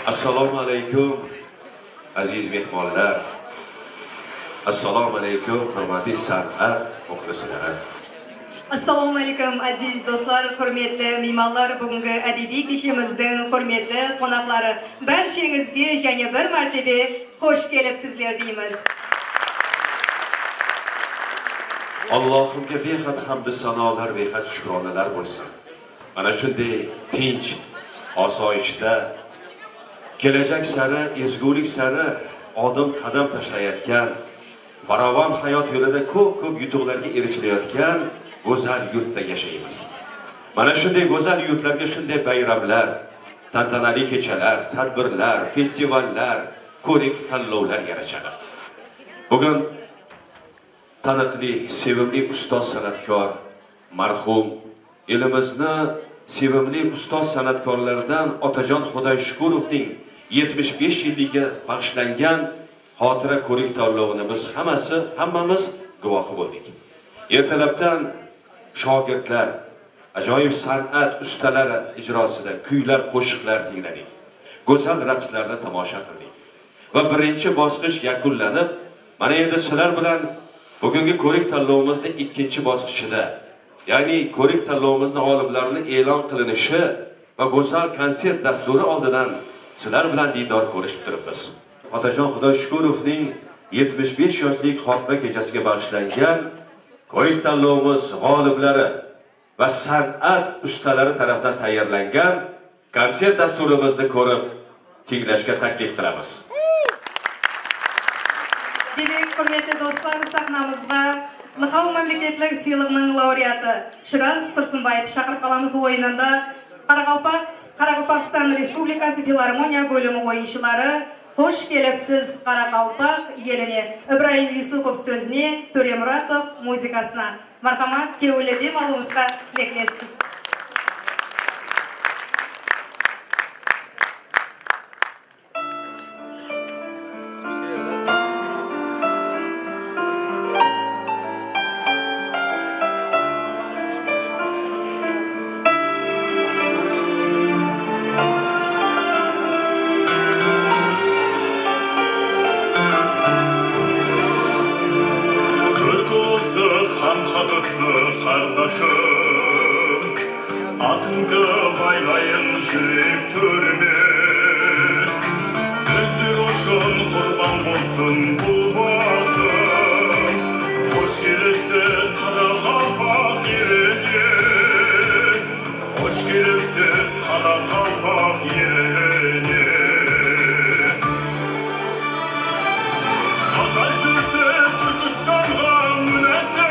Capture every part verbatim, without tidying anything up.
Assalomu alaykum aziz mehmonlar. Assalomu alaykum hurmatli san'at muxlislari. Assalomu alaykum aziz do'stlar, hurmatli mehmonlar, bugungi adibiy kechimizning hurmatli qo'noqlari. Barchangizga yana bir martaba xush kelibsizlar deymiz. Allohimga behad hamd sanolar, behad shukronalar bo'lsin. Mana shunday tinch, osoyishta, kelajak sari, ezgulik sari odim qadam tashlayotgan, farovon hayot yo'lida ko'p-ko'p yutuqlarga erishilayotgan go'zal yurtda yashaymiz. Mana shunday go'zal yurtlarga shunday bayramlar, tantanali kechalar, tadbirlar, festivallar, ko'rik tanlovlar yarashadi. Bugun taniqli, sevimli ustoz san'atkor, marhum elimizni sevimli ustoz san'atkorlaridan Otajon Xudoyshukurovning yetmish besh yilligiga bag'ishlangan xotira ko'rik tanlovini biz hammasi, hammamiz guvohi bo'ldik. Ertalabdan shogirdlar, ajoyib san'at ustalari ijrosida kuylar, qo'shiqlar tingladik. Go'zal raqslarni tomosha qildik. Va birinchi bosqich yakunlanib, mana endi sizlar bilan bugungi ko'rik tanlovimizning ikkinchi bosqichida, ya'ni ko'rik tanlovimizning g'oliblarini e'lon qilinishi va go'zal konsert dasturi oldidan sizlar bilan diydor ko'rishib turibmiz. Otajon Xudoyshukurovning yetmish besh yoshlik xotira kechasiga bag'ishlangan ko'rik tanlovimiz g'oliblari va san'at ustalari tomonidan tayyorlangan konsert dasturimizni ko'rib, tinglashga taklif qilamiz. Demek, hurmatli do'stlar, sahnamizga Mixail mamlakatlik siylig'ining laureati Shiraz Tursunbayevni chaqirib qolamiz. O'yinida Qoraqalpoq Qoraqalpog'iston Respublikasi Filarmoniya bo'limi o'yinchilari xush kelibsiz Qoraqalpoq yelini. Ibrohim Yusupov so'zni, To'ra Muratov muzikasini. Marhamat, kevlidi ma'lumotga tilaklaysiz. Atınga baylayın жүрек төріне, сөздер ошын құрбан болсын бұл басым. Хош келіпсіз Қарақалпақ еліне, хош келіпсіз Қарақалпақ еліне. Ата жұрты Түркістанға мінәсін,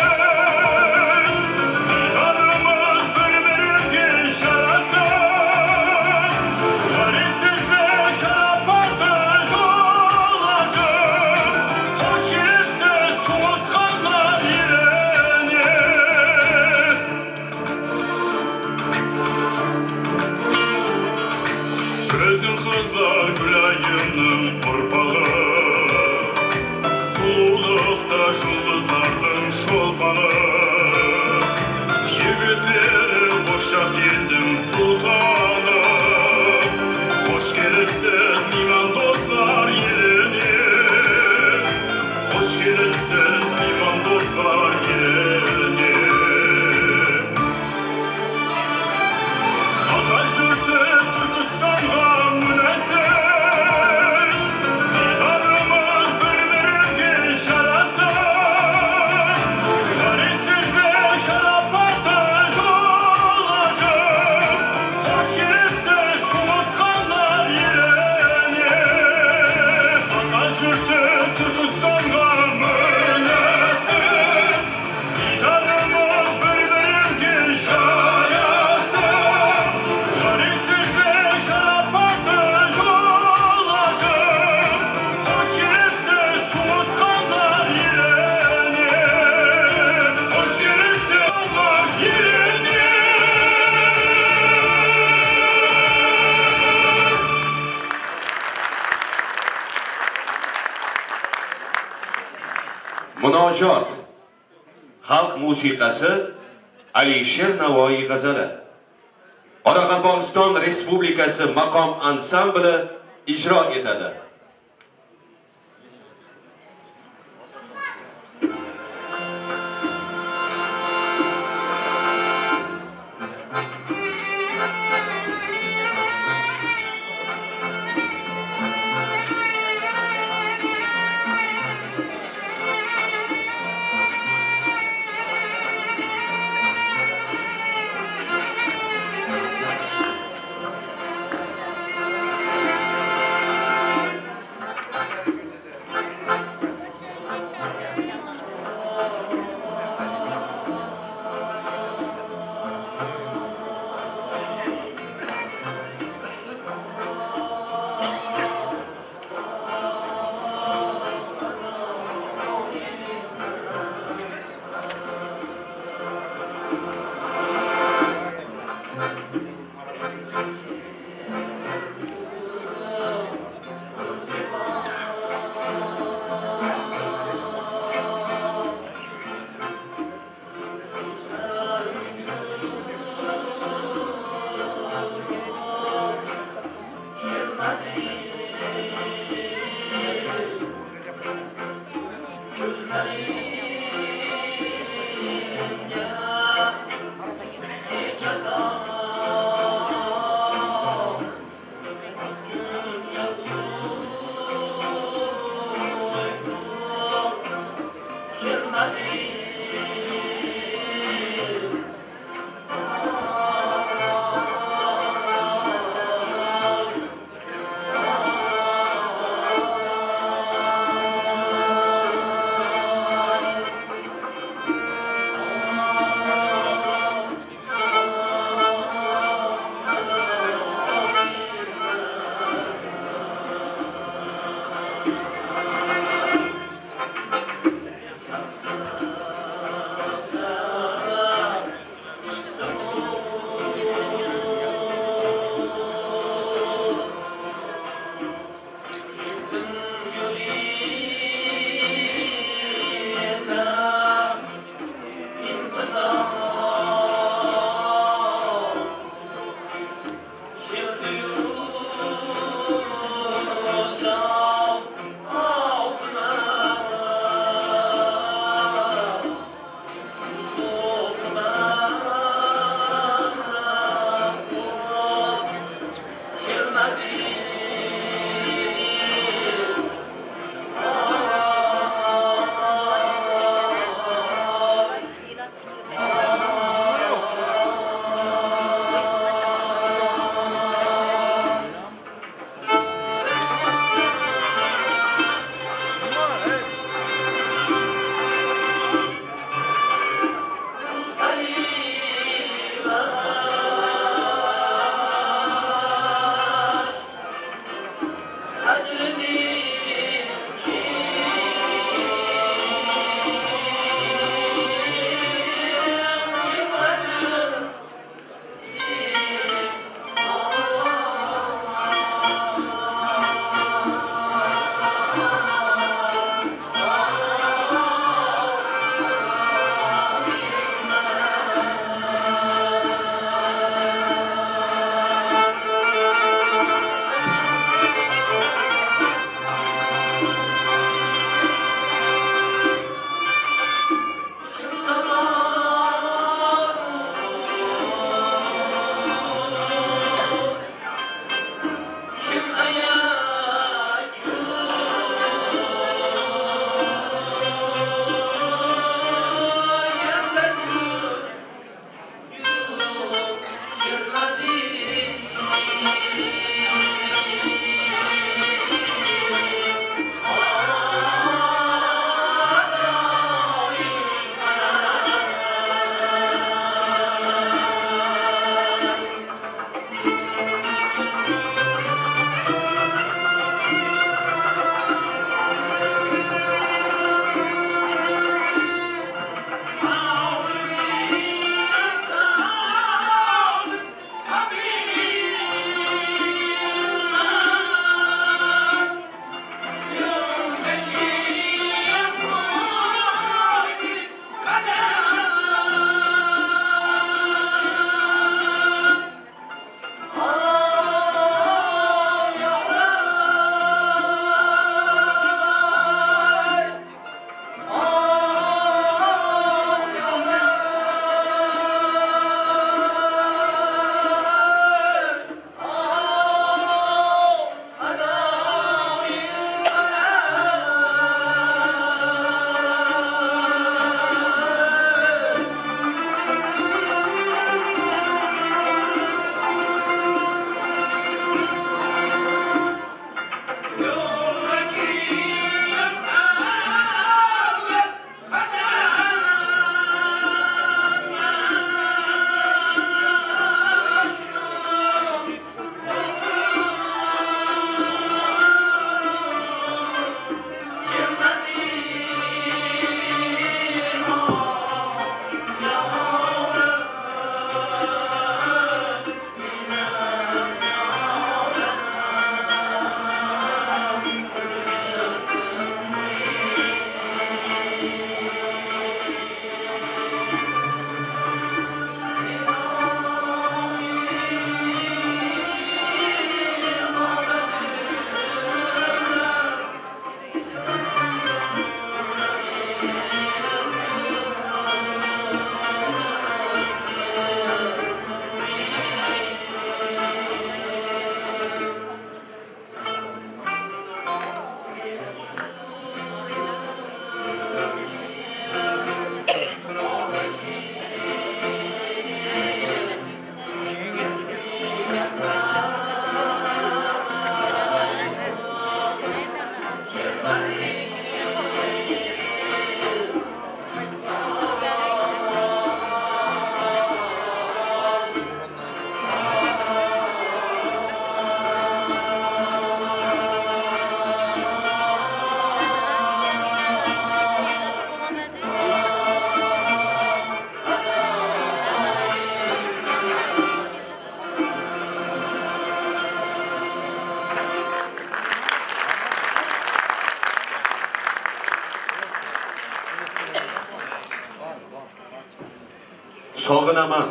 Munojot xalq musiqasi Alisher Navoiy g'azali. Qoraqalpog'iston Respublikasi maqom ansambli ijro etadi. Sog'inaman.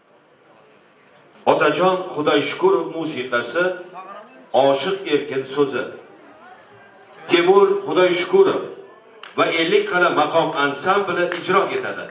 Otajon Xudoyshukurov musiqasi, Oshiq erkin so'zi. Temur Xudoyshukurov va ellik qala maqom ansambli ijro etadi.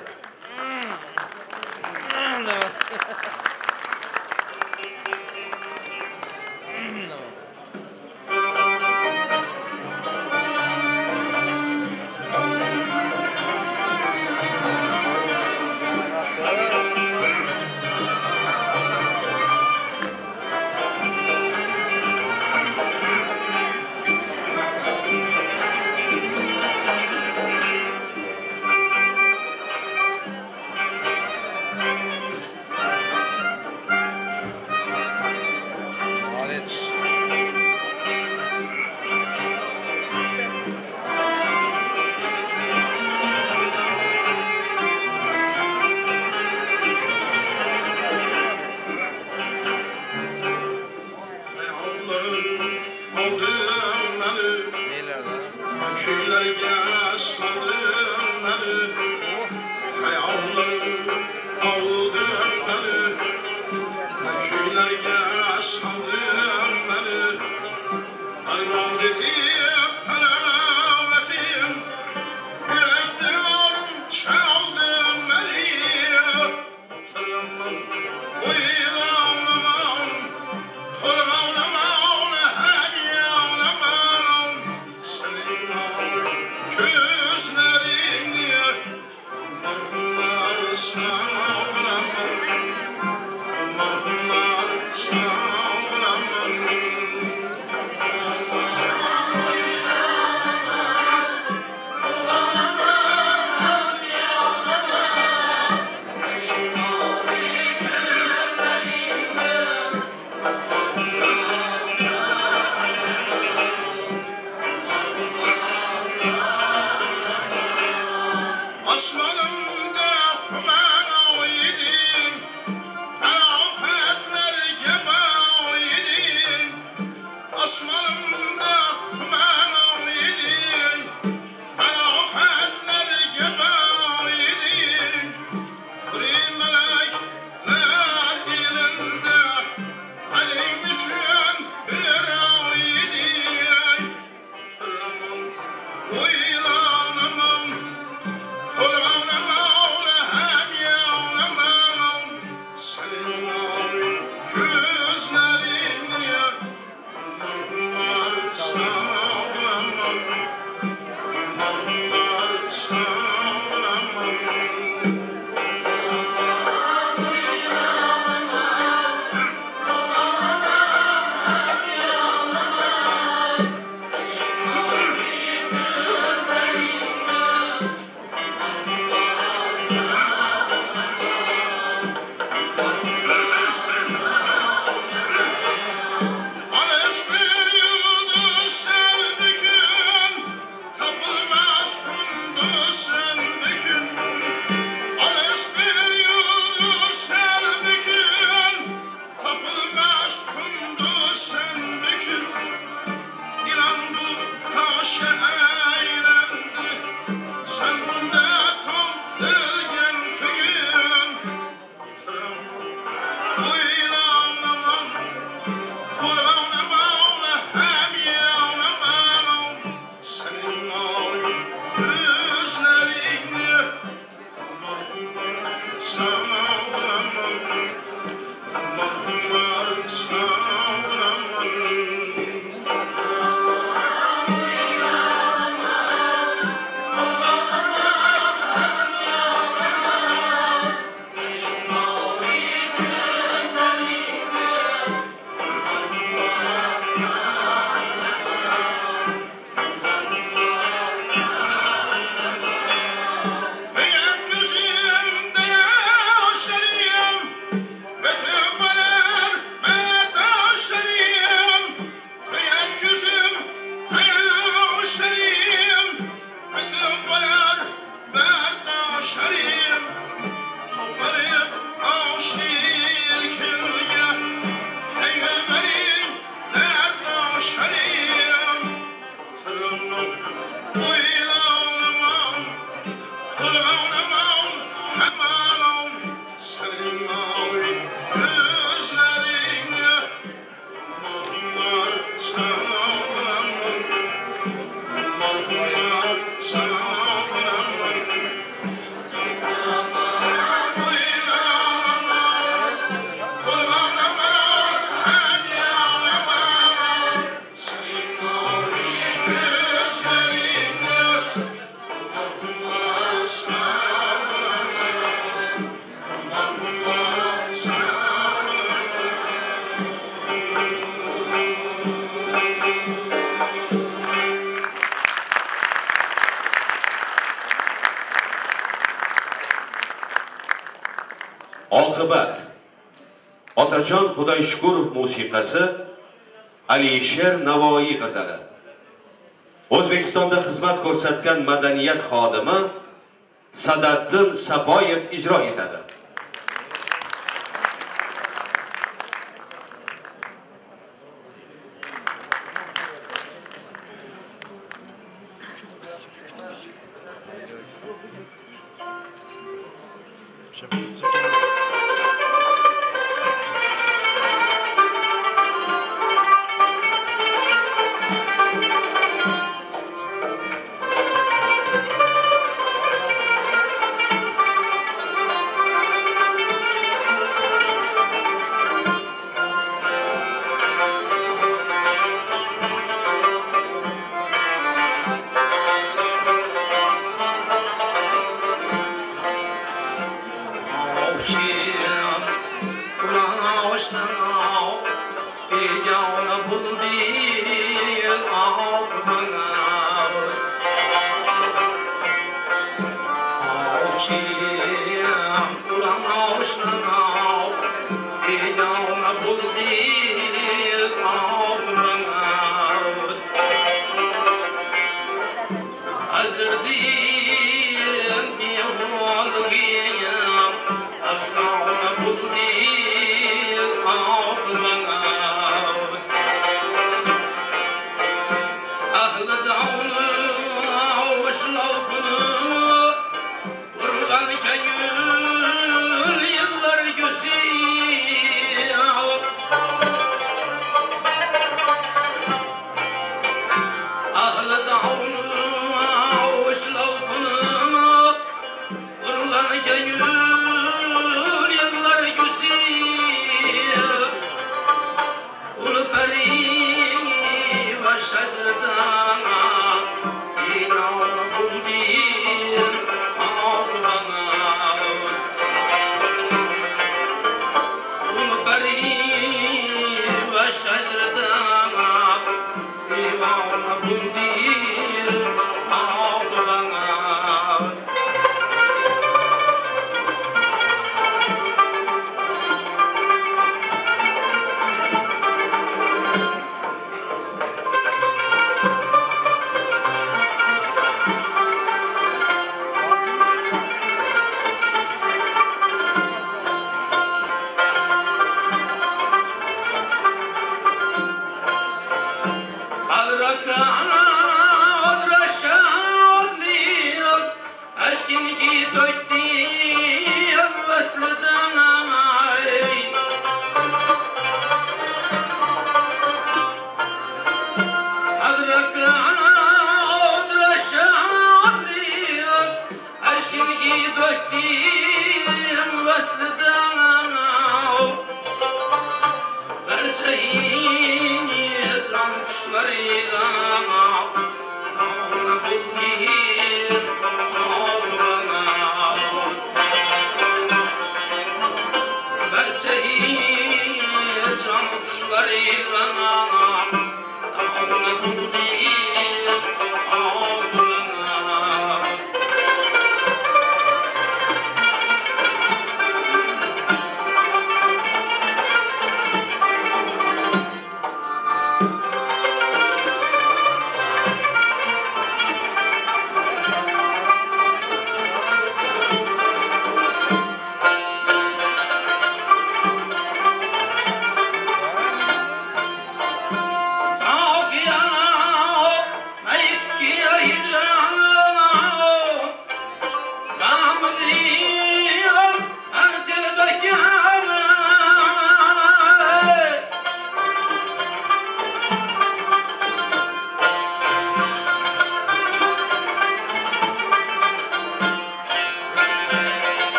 Oqibat Otajon Xudoyshukurov musiqasi Alisher Navoiy g'azali. O'zbekistonda xizmat ko'rsatgan madaniyat xodimi Sadaddin Saboyev ijro etadi.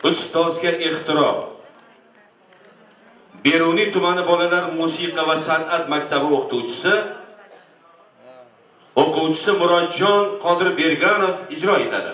ustozga ehtirom. Beruniy tumani bolalar musiqa va san'at maktabi o'qituvchisi, o'quvchisi Murodjon Qodirberganov ijro etadi.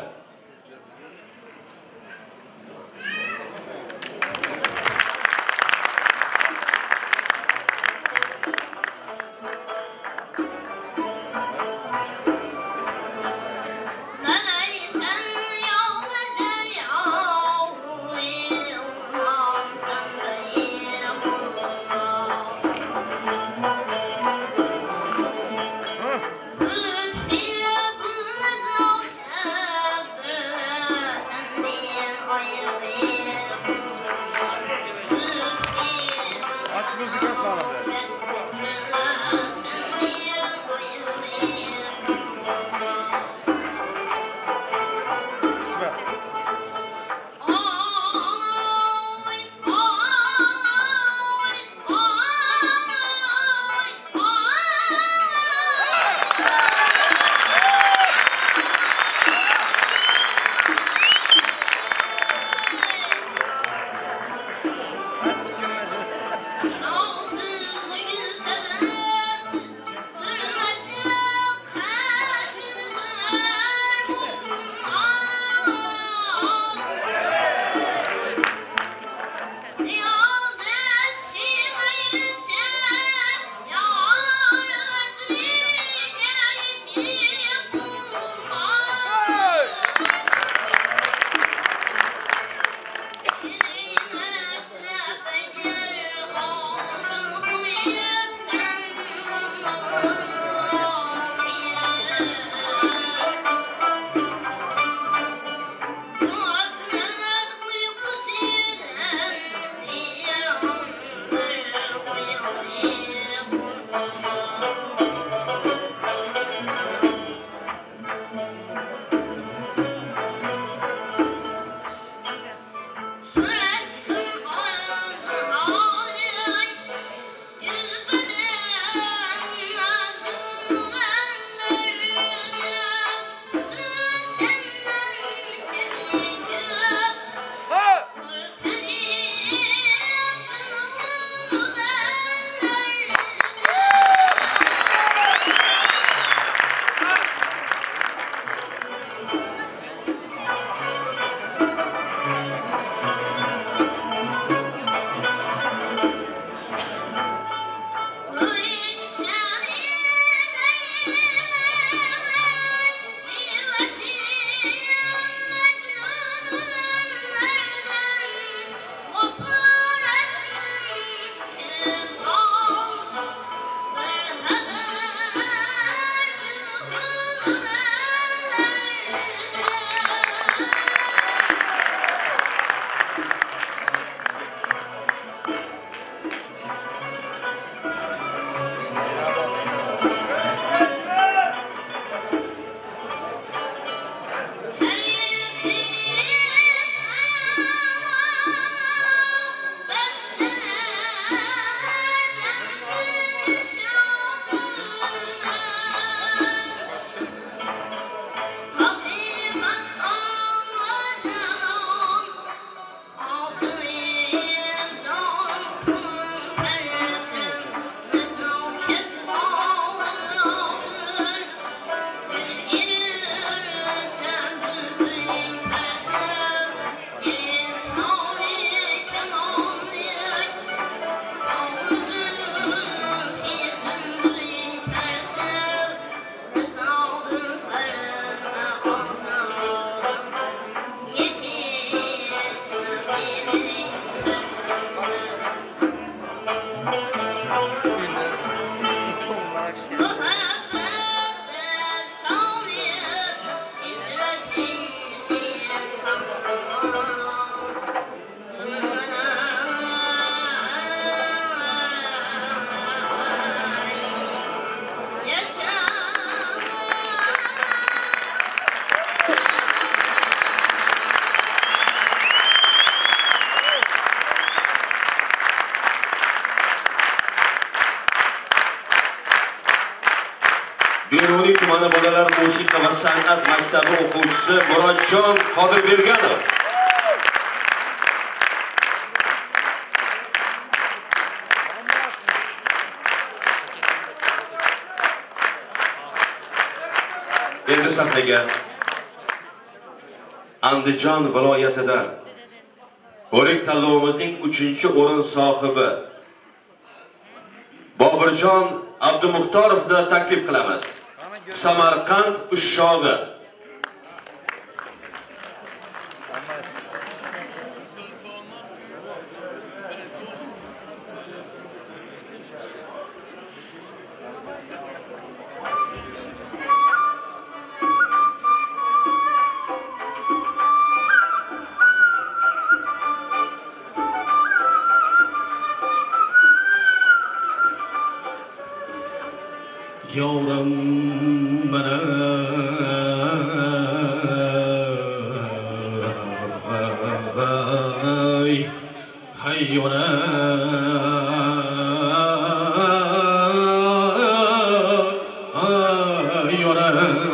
Beruniy tumani bolalar musiqa va san'at maktabi o'quvchisi Murodjon Qodirberganov. sahnaga Andijon viloyatidan ko'rik tanlovimizning uchinchi o'rin sohibi Bobirjon Abdumuxtorovni taklif qilamiz. Samarqand ushshog'i. Yavrum bana hay yora yora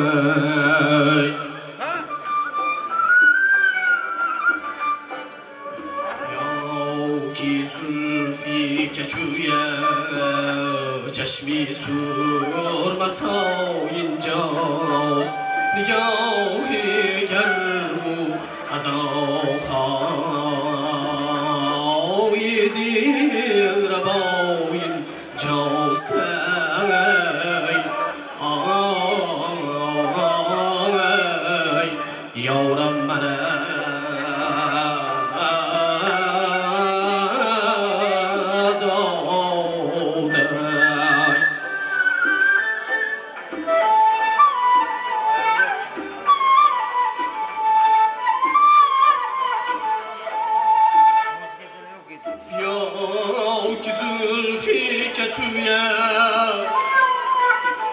ki zülfi keçüye çeşmi surmasa injaz nigah-i germu adahay dilrabayin jastay ay yavrum bana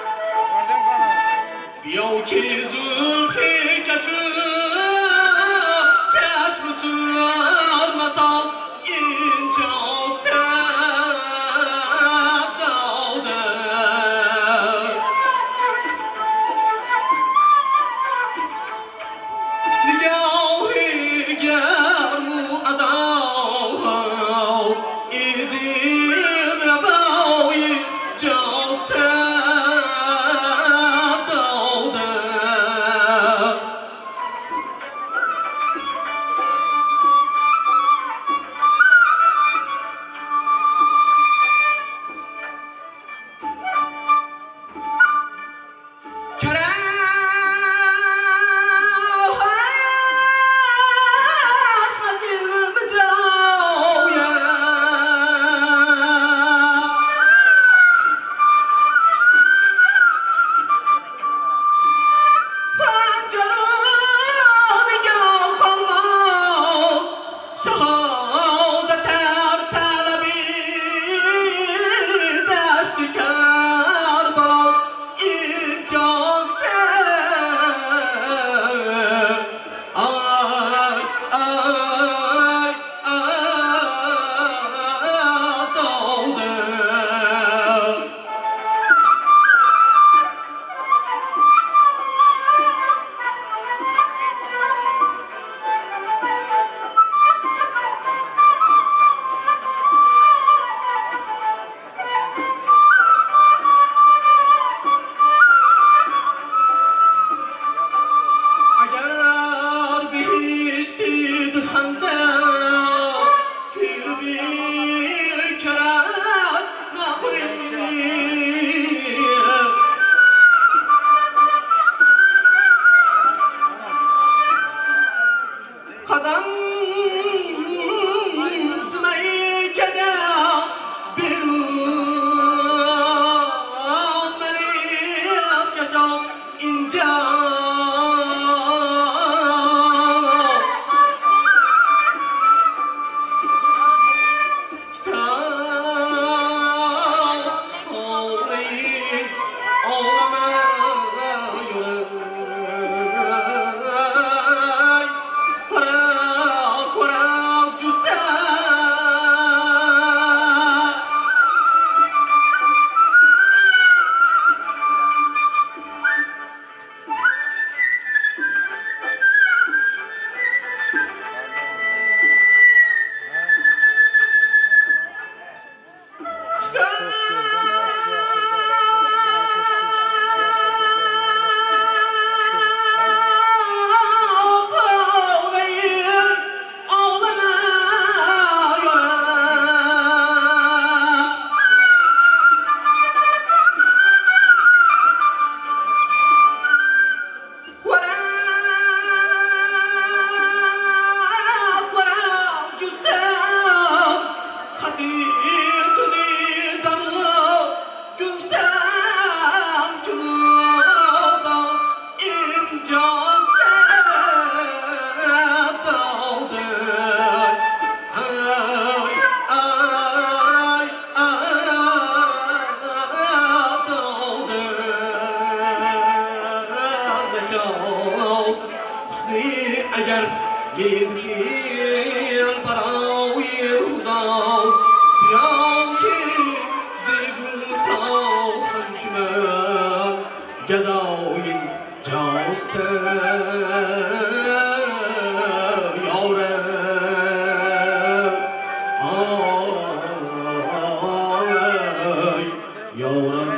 Yo ki zülfi keçü eğer medhil barawi hudav yav ki zeybun sağ hamçmen gedawin jauste yavre ay yavram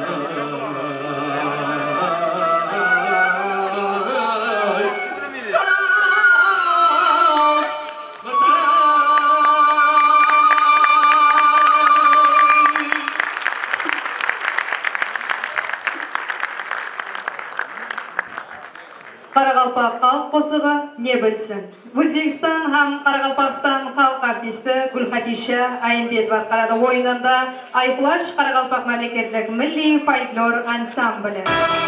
Qaraqalpaq xalq qo'shig'i ne bilsin. O'zbekiston ham Qoraqalpaqiston xalq artisti Gulxadisha Aymbetova qarada o'yinida Ayqulosh Qoraqalpaq mamlakatlik milliy folklor ansambli.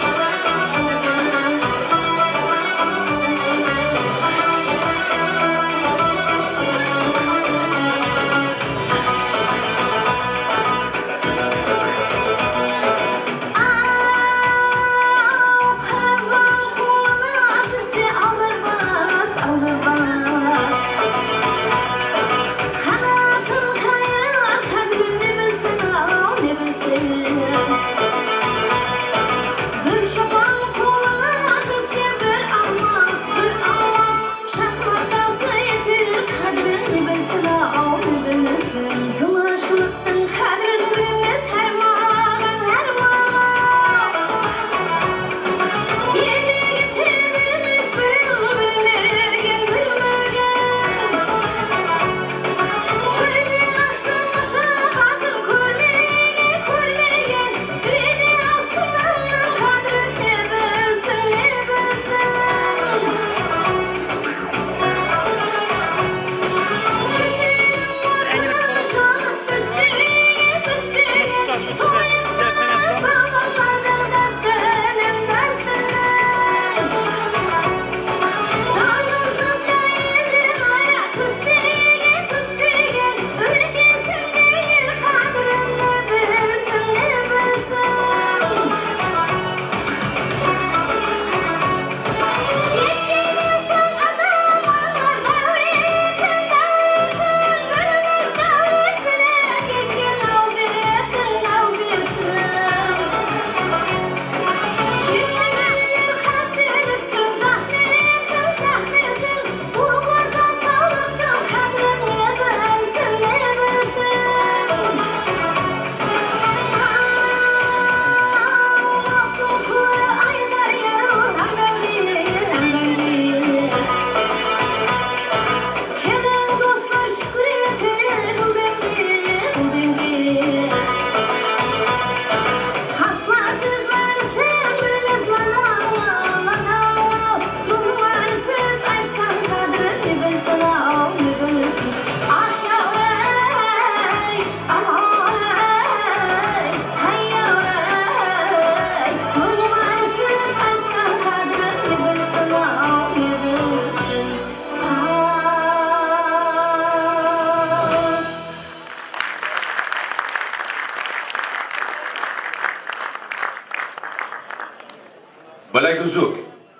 Bilaguzuk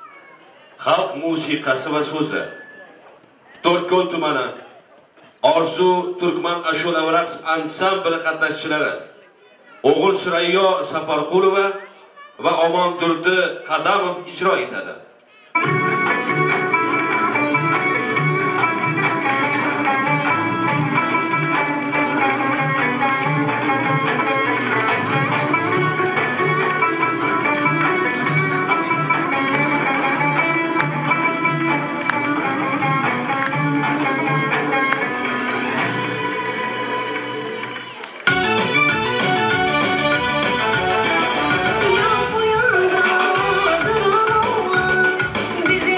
xalq musiqasi va so'zi To'rtko'l tumani Orzu Turkman ashula va raqs ansambli qatnashchilari O'g'il Surayyo Safarqulova va Omondurdi Qadamov ijro etadi. Biri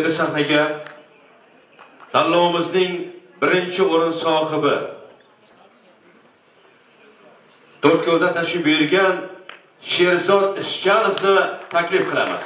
Endi sahnaga tanlovimizning birinchi o'rin sohibi To'rtko'ldan tashrif buyurgan Sherzod Ischanovni taklif qilamiz.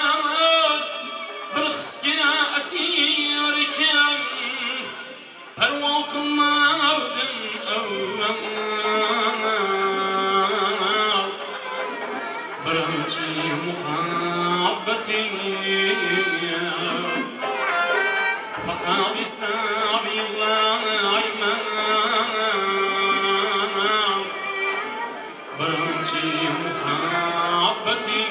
Her محبتي فقط إسلامي غايما برمتي محبتي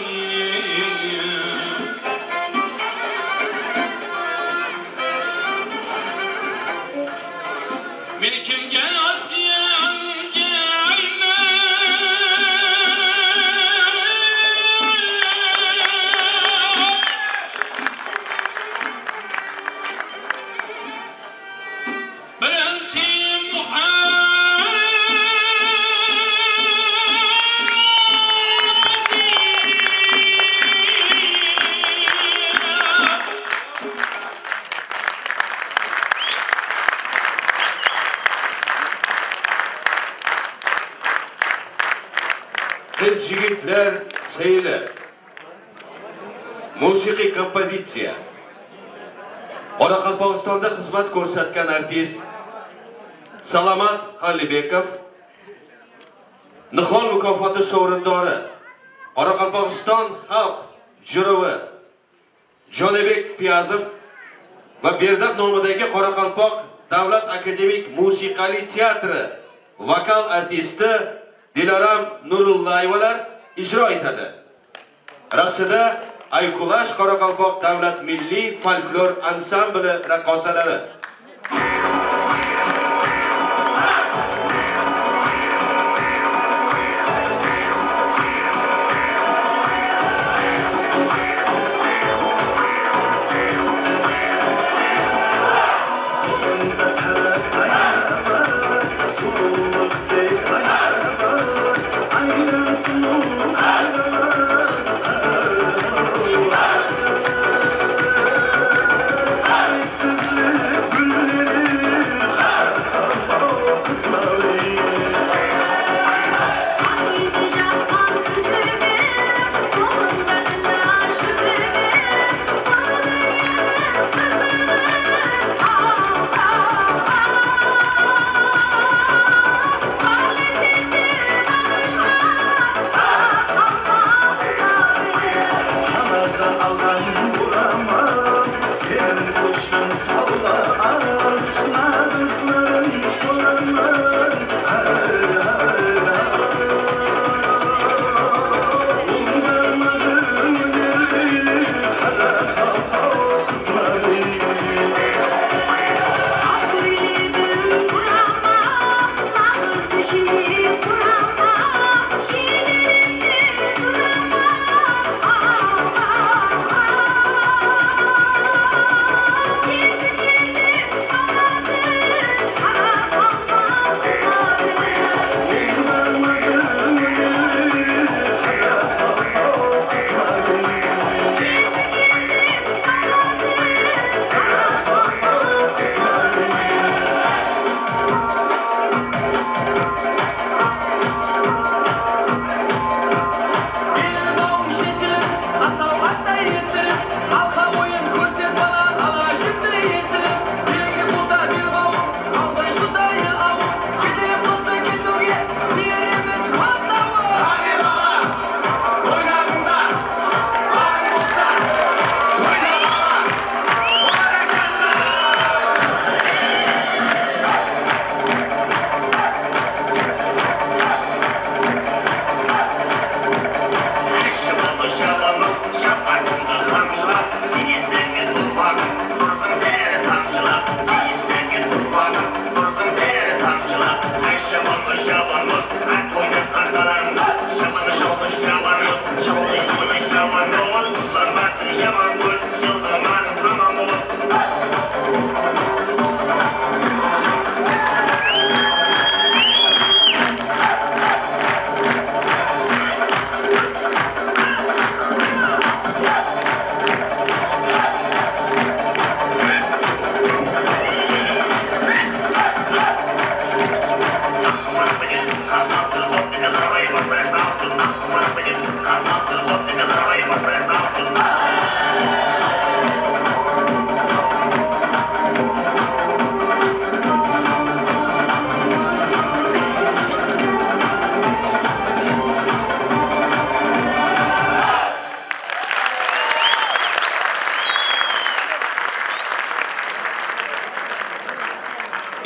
من kim gelsin gelme برمتي Biz yigitlar sayli musiqiy kompozitsiya Qoraqalpog'istonda xizmat ko'rsatgan artist Salomat Hallibekov Nihol mukofoti sovrindori Qoraqalpog'iston xalq jurovi Jonibek Piyazov va Berdaq nomidagi Qoraqalpoq davlat akademik musiqali teatri vokal artisti Diloram Nurullayevalar ijro etadi. Raqsida Aykulash Qoraqalpoq davlat milliy folklor ansambli raqqosalari.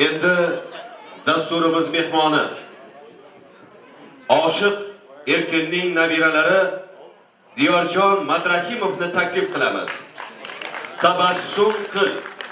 Endi dasturimiz mehmoni Oshiq Erkinning nabiralari Diyorjon Madrahimovni taklif qilamiz. Tabassum qil.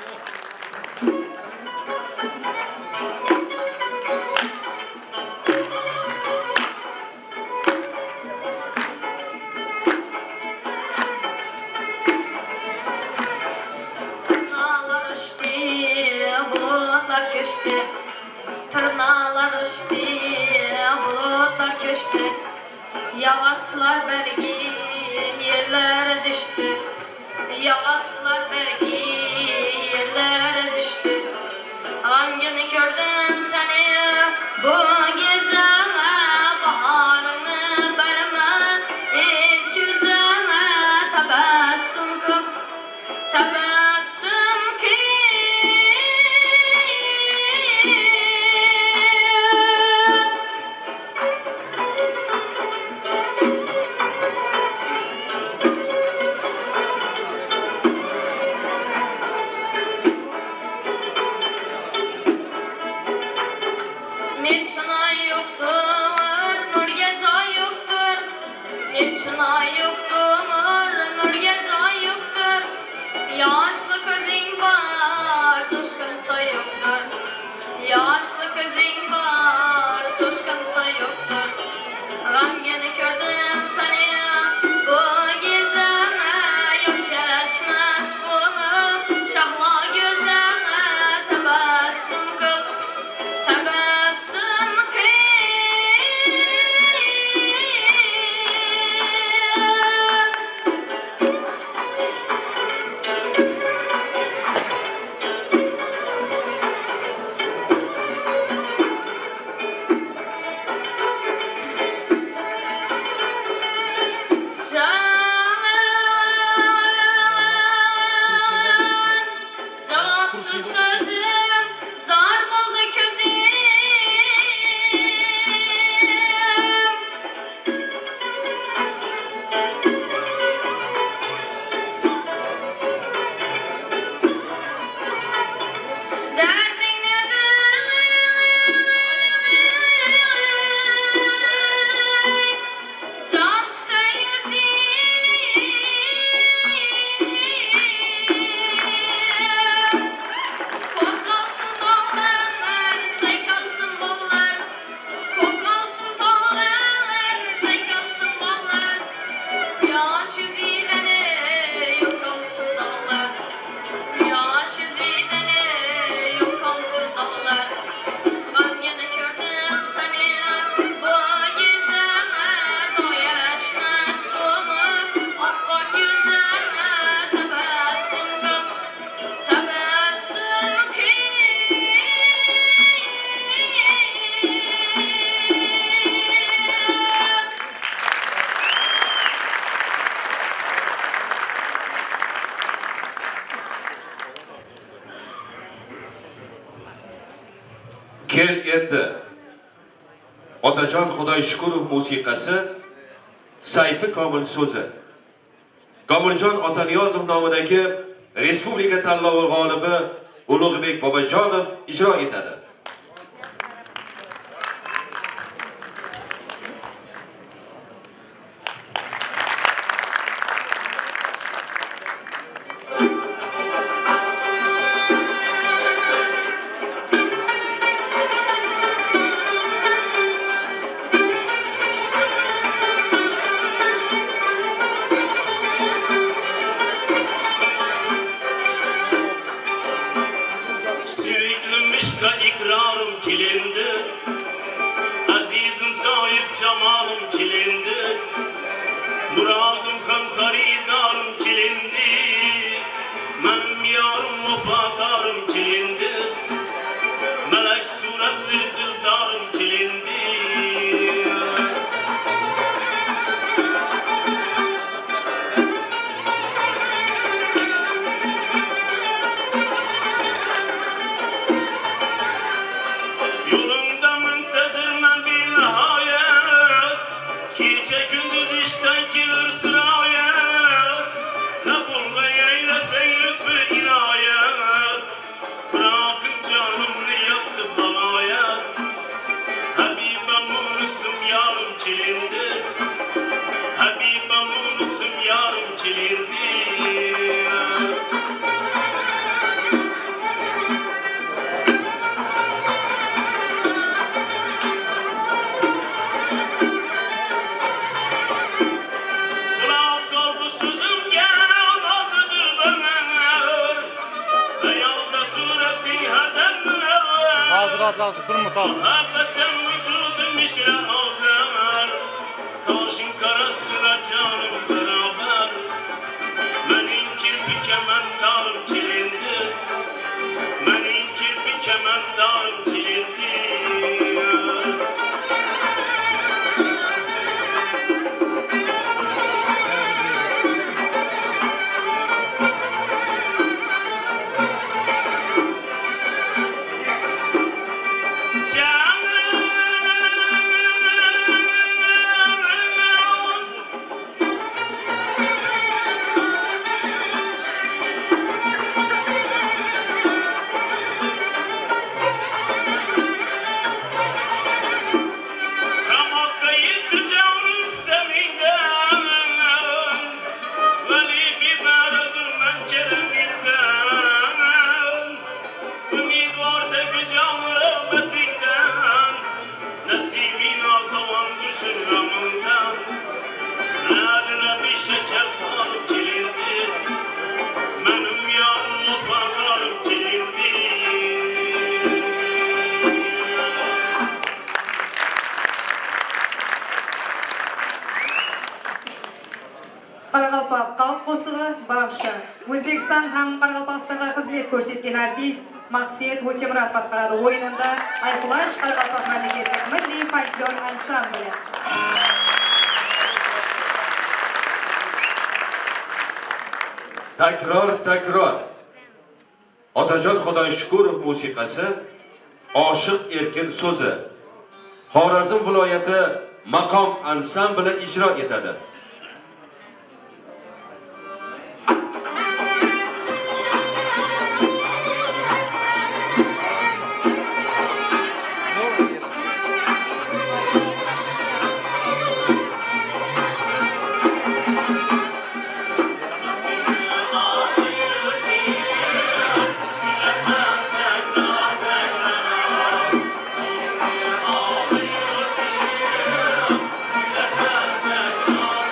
Tırnalar uçtu, bulutlar köştü, yavaşlar bergin yerlere düştü, yavaşlar bergin yerlere düştü. Hangini gördüm seni bu gece, baharını verme ilk yüzüme, tebessüm kıl, tebessüm kıl. Yaşlı kızın var, tuşkansa yoktur. Yaşlı kızın var, tuşkansa yoktur. Gamgeni gördüm seni bu gizeme, yaş yaraşmaz bunu şahla gözeme. Tebessüm kıl, tebessüm kıl. Cevapsız sözüm zar oldu közüm. Derdin nedir? Can tutayısın. Kozgalsın tağlar, çaykalsın bollar. Kozgalsın tağlar, çaykalsın bollar. Yaş yüzüydene yok olsun dağlar. Yaş yüzüydene yok olsun dağlar. Gamgeni gördüm seni bu gizeme, doyaraşmaz bunu akbak yüzeme. Tebessüm kıl, tebessüm kıl. Kel endi. Otajon Xudoyshukurov musiqasi, Sayfi Komil so'zi. Komiljon Otaniyozov nomidagi Respublika tanlovi g'olibi Ulug'bek Bobojonov ijro etadi. Seviklimişka ikrarım kilindi, azizim sahip cemalım kilindi, muradım ham haridarım kilindi, benim yarım vafadarım kilindi, melek suretli dildarım kilindi. Yolunda müntezirmen bir nihayet, gece gündüz işten gelir sırayet. kilindi. Kulak sol bu sözümge nazlı dilber, ayolda suretin herdem münevver. Hazır hazır durma tamam. Muhabbetten vücudum işre azar, karşın karasına canım beraber. Menin kirpi kemendarım kilindi, menin kirpi kemendarım kilindi. Şeker bağım kilindi, benim yarımla bağlarım kilindi. Qaraqalpaq xalq qo'shig'i bag'ishli. O'zbekiston ham Qoraqalpog'istonga xizmat ko'rsatgan artist Maqsud O'temurod boshqaradi o'yinida Ayqulash Qoraqalpoq mamlakatlik milliy folklor ansambli. Takror takror. Otajon Xudoyshukurov musiqasi, Oshiq erkin so'zi. Xorazm viloyati maqom ansambli ijro etadi. Thank you.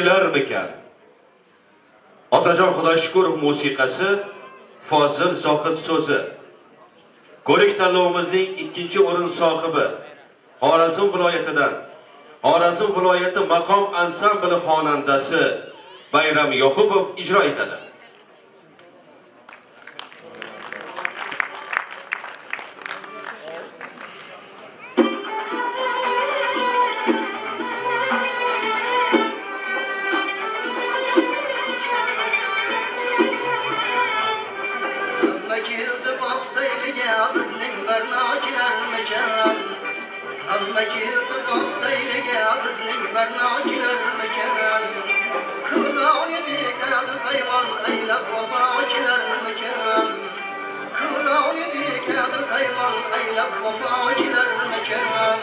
kelarmikan? Otajon Xudoyshukurov musiqasi, Fozil Zohid so'zi. Ko'rik tanlovimizning ikkinchi o'rin sohibi Xorazm viloyatidan Xorazm viloyati maqom ansambli xonandasi Bayram Yoqubov ijro etadi. Hamma keldi boqsayliga bizning barnokilar mekan. Qilgan edik adi paymon aylab vafokilar mekan. Qilgan edik adi paymon aylab vafokilar mekan.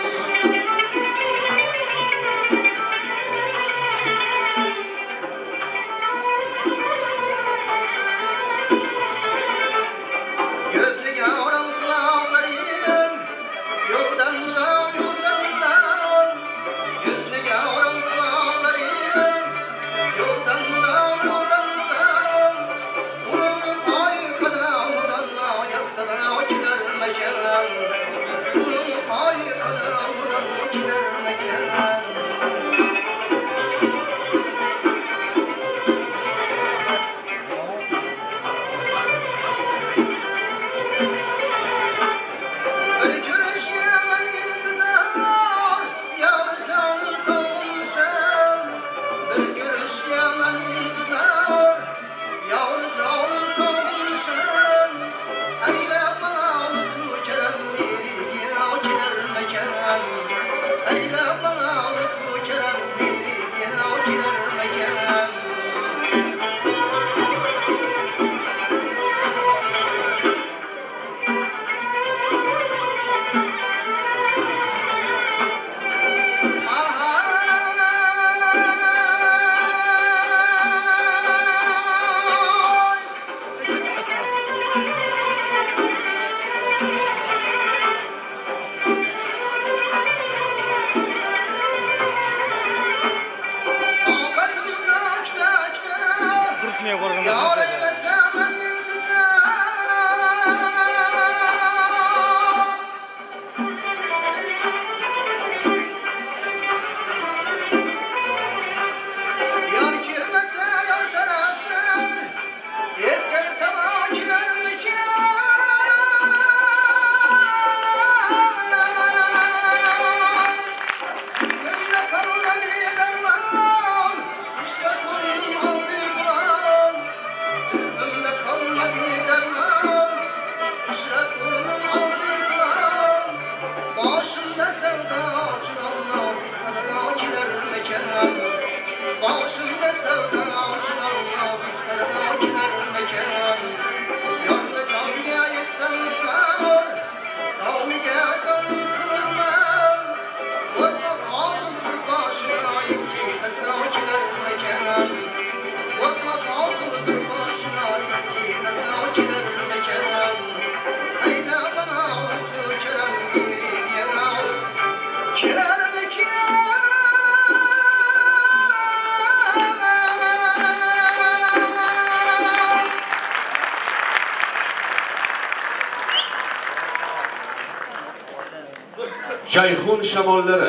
Jayxun shamollari.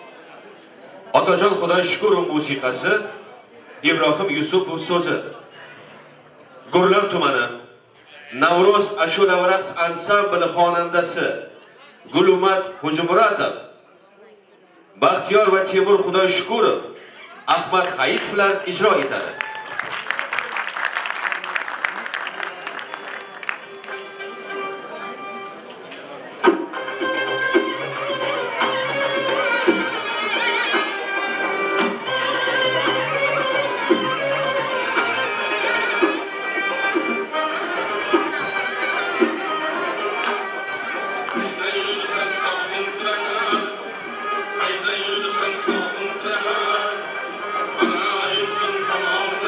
Otajon Xudoyshukurov musiqasi, Ibrohim Yusupov so'zi. Gurlan tumani Navro'z ashula va raqs ansambli xonandasi Gulumat Hujmuratov, Baxtiyor va Temur Xudoyshukurov Ahmad Hayitovlar ijro etadi. Come on.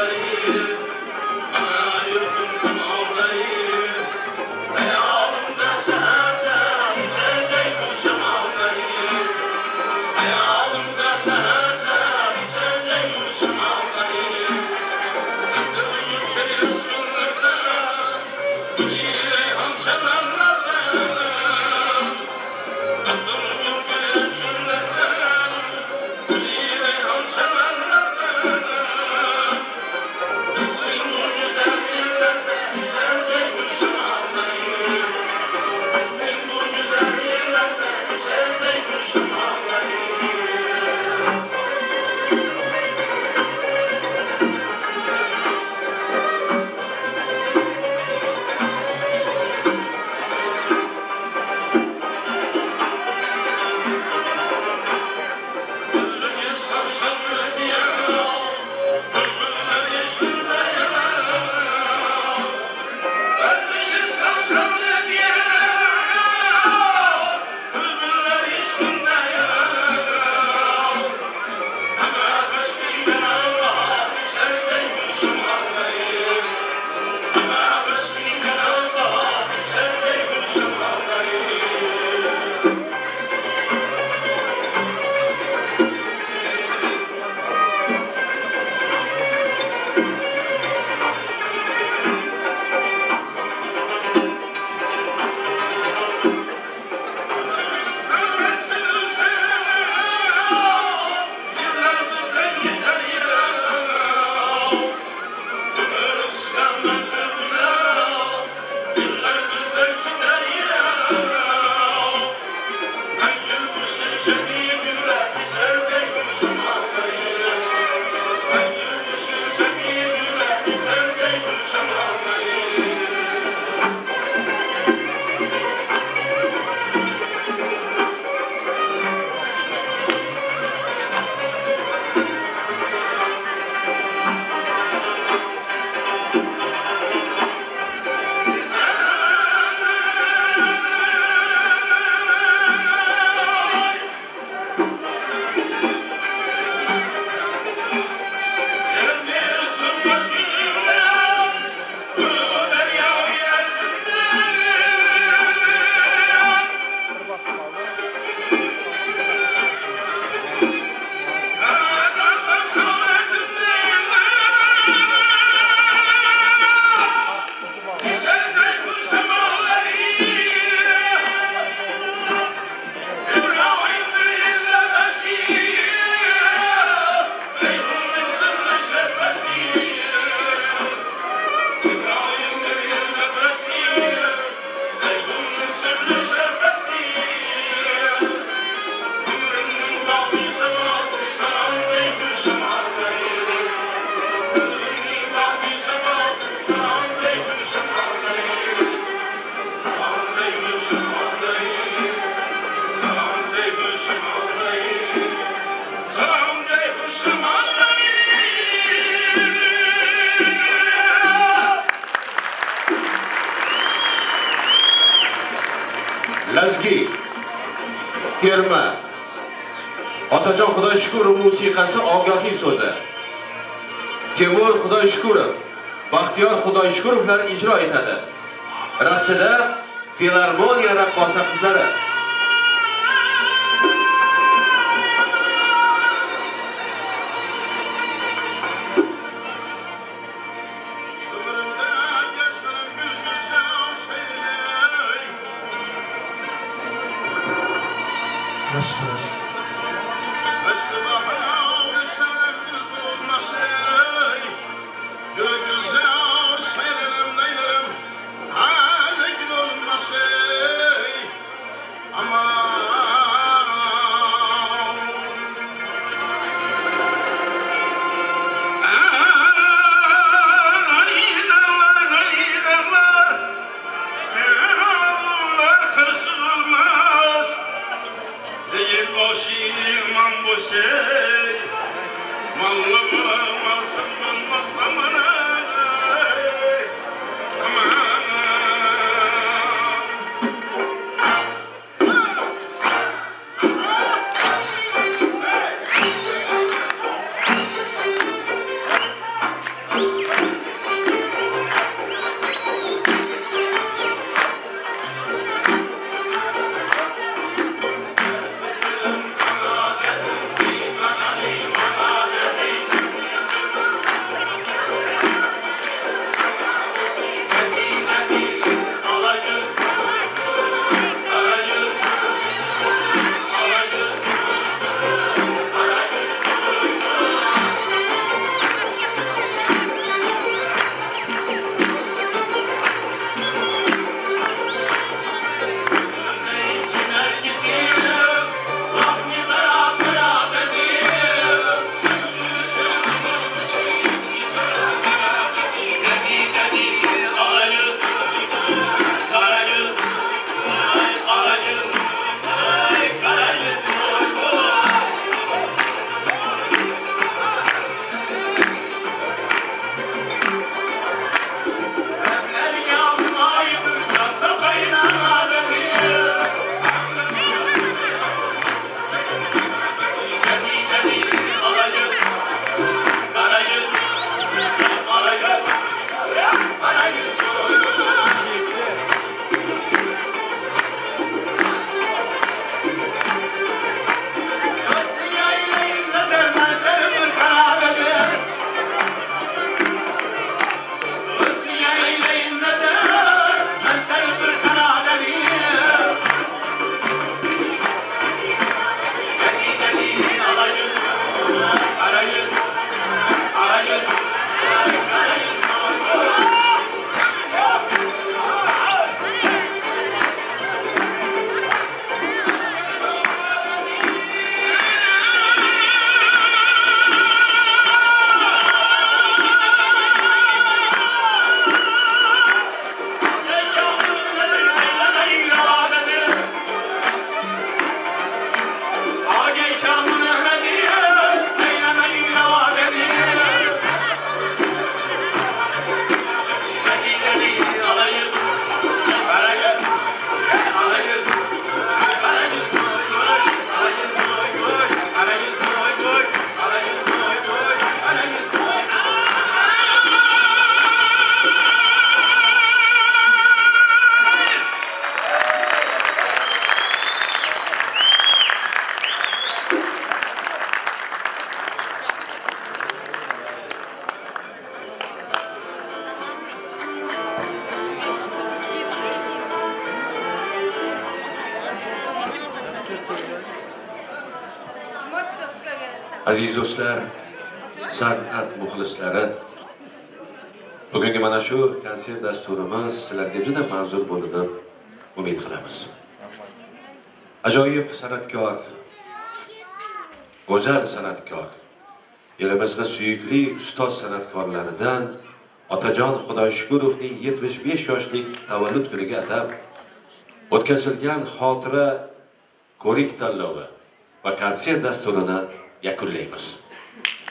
Lazgi, terma, Otajon Xudoyshukurov musiqasi ogohiy so'zi. Temur Xudoyshukurov, Baxtiyor Xudoyshukurovlar ijro etadi. Raqsida filarmoniya raqqosa qizlari. Aziz do'stlar, san'at muxlislari, bugungi mana shu konsert dasturimiz sizlarga juda manzur bo'ladi deb umid qilamiz. Ajoyib san'atkor, go'zal san'atkor, elimizda suyukli ustoz san'atkorlaridan Otajon Xudoyshukurovning yetmish besh yoshlik tavallud kuniga atab o'tkazilgan xotira ko'rik tanlovi va konsert dasturini yakunlaymiz.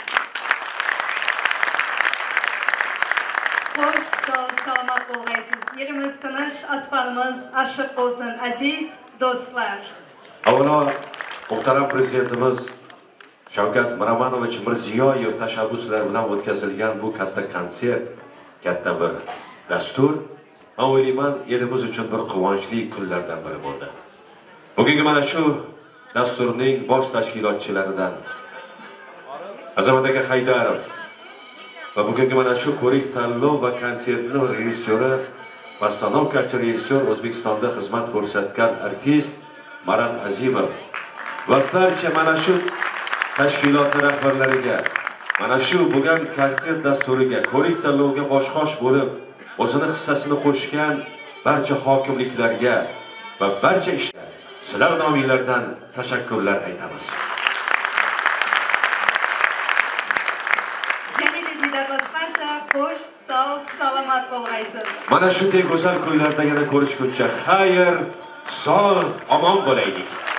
Xo'sh, sog' salomat bo'lg'aysiz. Yerimiz tinch, asfalimiz ashiq bo'lsin, aziz do'stlar. Avvalo, muhtaram prezidentimiz Shavkat Miromonovich Mirziyoyev tashabbuslari bilan o'tkazilgan bu katta konsert, katta bir dastur, men o'ylayman, elimiz uchun bir quvonchli kunlardan biri bo'ldi. Bugungi mana shu dasturning bosh tashkilotchilaridan Azamat aka Haydarov va bugungi mana shu ko'rik tanlov va konsertning rejissyori, postanovkachi rejissyor, O'zbekistonda xizmat ko'rsatgan artist Marat Azimov va barcha mana shu tashkilot rahbarlariga, mana shu bugun konsert dasturiga, ko'rik tanlovga bosh-qosh bo'lib, o'zini hissasini qo'shgan barcha hokimliklarga va barcha ishlar, sizlar nominglardan tashakkurlar aytamiz. Xo'sh, sog', salomat bo'lg'aysiz. Mana shunday go'zal kunlarda yana ko'rishguncha xayr, sog', omon bo'laylik.